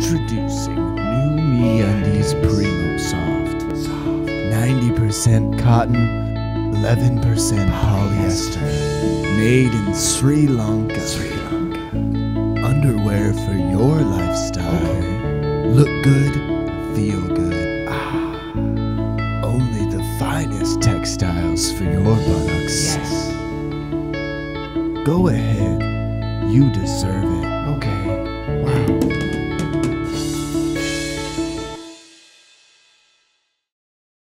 Introducing new MeUndies Primo-Soft. 90% cotton, 11% polyester. Made in Sri Lanka. Underwear for your lifestyle. Look good, feel good. Only the finest textiles for your buttocks. Yes. Go ahead, you deserve it. Okay.